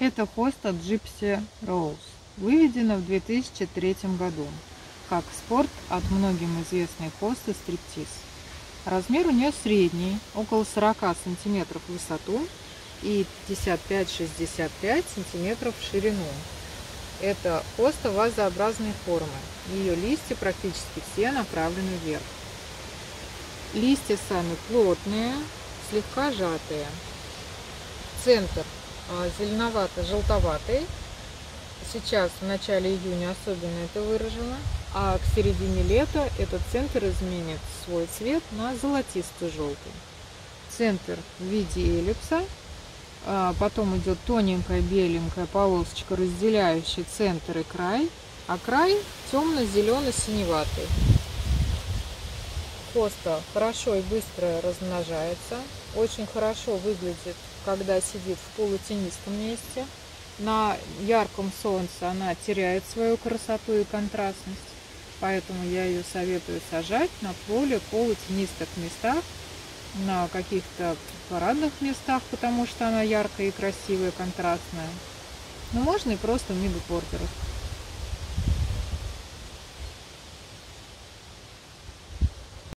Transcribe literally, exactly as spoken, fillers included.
Это хоста Gypsy Rose, выведена в две тысячи третьем году, как спорт от многим известной хосты стриптиз. Размер у нее средний, около сорока сантиметров в высоту и пятьдесят пять — шестьдесят пять сантиметров в ширину. Это хоста вазообразной формы, ее листья практически все направлены вверх. Листья сами плотные, слегка сжатые. Центр зеленовато-желтоватый. Сейчас в начале июня особенно это выражено, а к середине лета этот центр изменит свой цвет на золотисто-желтый. Центр в виде эллипса, потом идет тоненькая беленькая полосочка, разделяющая центр и край, а край темно-зелено-синеватый. Хоста хорошо и быстро размножается, очень хорошо выглядит, когда сидит в полутенистом месте. На ярком солнце она теряет свою красоту и контрастность, поэтому я ее советую сажать на более полутенистых местах, на каких-то парадных местах, потому что она яркая и красивая, контрастная. Но можно и просто в мидбордерах.